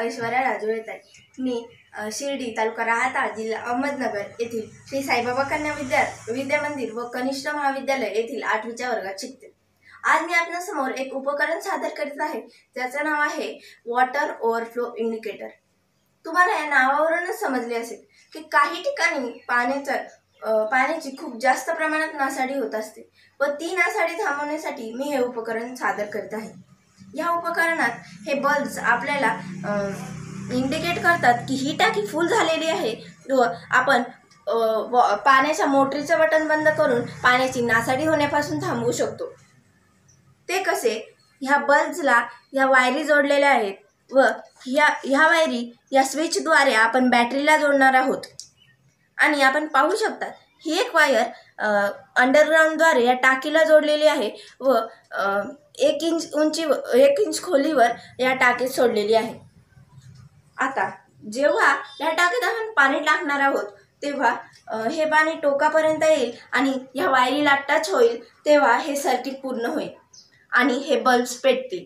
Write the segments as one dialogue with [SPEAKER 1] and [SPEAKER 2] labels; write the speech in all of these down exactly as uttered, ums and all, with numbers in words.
[SPEAKER 1] ऐश्वर्या राजू येत आहे। मी शिर्डी तालुका राहाता जिल्हा अहमदनगर येथील श्री साईबाबा कन्या विद्या विद्या मंदिर व कनिष्ठ महाविद्यालय येथील आठवीच्या वर्गात शिकते। आज मी आपल्या समोर एक उपकरण सादर करीत आहे, ज्याचे नाव आहे वॉटर ओव्हरफ्लो इंडिकेटर। तुम्हाला या नावावरूनच समजले असेल की काही ठिकाणी पाण्याचा पाण्याची खूप जास्त प्रमाणात नासाडी होत असते व ती नासाडी थांबवण्यासाठी मी हे उपकरण सादर करीत आहे। या उपकरणात हे बल्ब्स आपल्याला इंडिकेट करतात की ही टाकी फुल झालेली आहे व आपण पाण्याच्या मोटरीचे बटन बंद करून पाण्याची नासाडी होण्यापासून थांबवू शकतो। ते कसे? ह्या बल्ब्सला ह्या वायरी जोडलेल्या आहेत व ह्या ह्या वायरी या स्विचद्वारे आपण बॅटरीला जोडणार आहोत। आणि आपण पाहू शकता ही एक वायर अंडरग्राऊंडद्वारे या टाकीला जोडलेली आहे व एक इंच उंची एक इंच खोलीवर या टाकीत सोडलेली आहे। आता जेव्हा या टाकीत आपण पाणी टाकणार आहोत तेव्हा हे पाणी टोकापर्यंत येईल आणि या वायरीला टच होईल, तेव्हा हे सर्किट पूर्ण होईल आणि हे बल्ब्स पेटतील।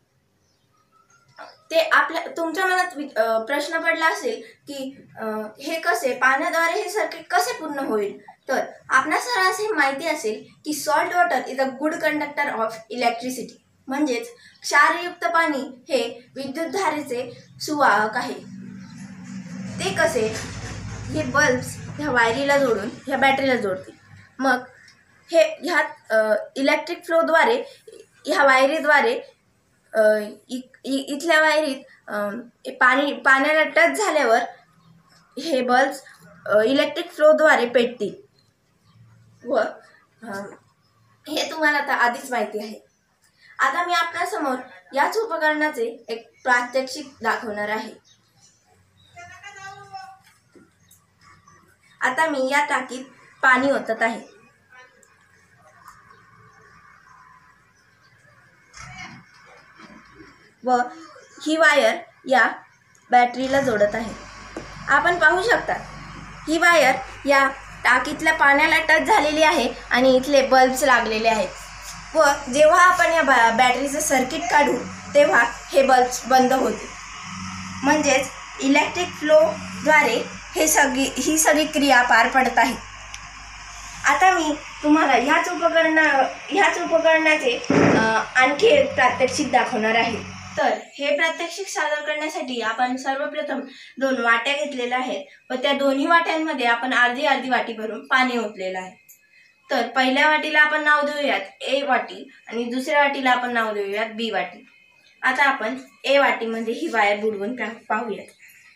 [SPEAKER 1] ते आपल्या तुमच्या मनात प्रश्न पडला असेल की हे कसे पाण्याद्वारे हे सर्किट कसे पूर्ण होईल, तर आपणास असे माहिती असेल की salt water is a good conductor of electricity, म्हणजेच क्षारयुक्त पाणी हे विद्युतधारेचे सुवाहक आहे। ते कसे? हे बल्ब्स ह्या वायरीला जोडून ह्या बॅटरीला जोडतील, मग हे ह्यात इलेक्ट्रिक फ्लोद्वारे ह्या वायरीद्वारे इथल्या वायरीत पाणी पाण्याला टच झाल्यावर हे बल्ब्स इलेक्ट्रिक फ्लोद्वारे पेटतील व हे तुम्हाला आता आधीच माहिती आहे। आता मी आपल्यासमोर याच उपकरणाचे एक प्रात्यक्षिक दाखवणार आहे। आता मी या टाकीत पाणी ओतत आहे व ही वायर या बॅटरीला जोडत आहे। आपण पाहू शकता ही वायर या टाकीतल्या पाण्याला टच झालेली आहे आणि इथले बल्ब्स लागलेले आहेत व जेव्हा आपण या बॅटरीचं सर्किट काढू तेव्हा हे बल्ब्स बंद होतील, म्हणजेच इलेक्ट्रिक फ्लोद्वारे हे सगळी ही सगळी क्रिया पार पडत आहे। आता मी तुम्हाला ह्याच उपकरणा ह्याच उपकरणाचे आणखी एक प्रात्यक्षिक दाखवणार आहे। तर हे प्रात्यक्षिक सादर करण्यासाठी आपण सर्वप्रथम दोन वाट्या घेतलेल्या आहेत व त्या दोन्ही वाट्यांमध्ये आपण अर्धी अर्धी वाटी भरून पाणी ओतलेलं आहे। तर पहिल्या वाटीला आपण नाव देऊयात ए वाटी आणि दुसऱ्या वाटीला आपण नाव देऊयात बी वाटी। आता आपण ए वाटीमध्ये ही वायर बुडवून पाहूयात।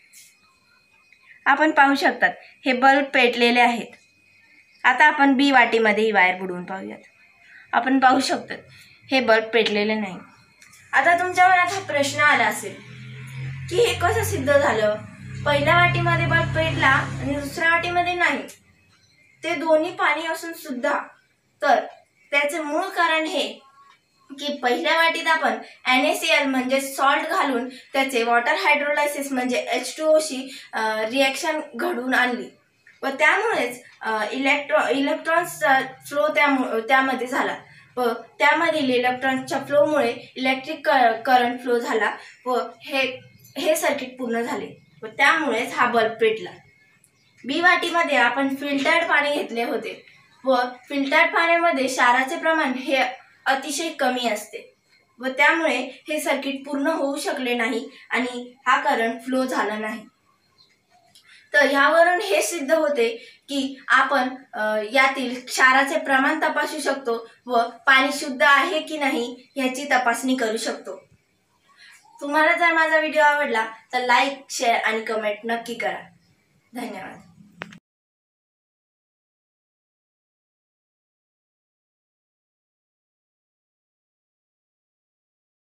[SPEAKER 1] आपण पाहू शकतात हे बल्ब पेटलेले आहेत। आता आपण बी वाटीमध्ये ही वायर बुडवून पाहूयात। आपण पाहू शकतो हे बल्ब पेटलेले नाही। आता तुमच्या मनात हा प्रश्न आला असेल की हे कसं सिद्ध झालं? पहिल्या वाटीमध्ये बल्ब पेटला आणि दुसऱ्या वाटीमध्ये नाही, ते दोन्ही पाणी असून सुद्धा। तर त्याचे मूळ कारण हे की पहिल्या वाटीत आपण एन ए सी एल म्हणजे सॉल्ट घालून त्याचे वॉटर हायड्रोलायसिस म्हणजे एच टू ओ शी रिॲक्शन घडवून आणली व त्यामुळेच इलेक्ट्रॉ इलेक्ट्रॉन्सचा फ्लो त्या त्यामध्ये झाला व त्यामधील इलेक्ट्रॉन्सच्या फ्लोमुळे इलेक्ट्रिक करंट फ्लो झाला व हे हे सर्किट पूर्ण झाले व त्यामुळेच हा बल्ब पेटला। बी वाटीमध्ये आपण फिल्टर्ड पाणी घेतले होते व फिल्टर्ड पाण्यामध्ये क्षाराचे प्रमाण हे अतिशय कमी असते व त्यामुळे हे सर्किट पूर्ण होऊ शकले नाही आणि हा करंट फ्लो झाला नाही। तर ह्यावरून हे सिद्ध होते की आपण यातील क्षाराचे प्रमाण तपासू शकतो व पाणी शुद्ध आहे की नाही याची तपासणी करू शकतो। तुम्हाला जर माझा व्हिडिओ आवडला तर लाईक, शेअर आणि कमेंट नक्की करा। धन्यवाद।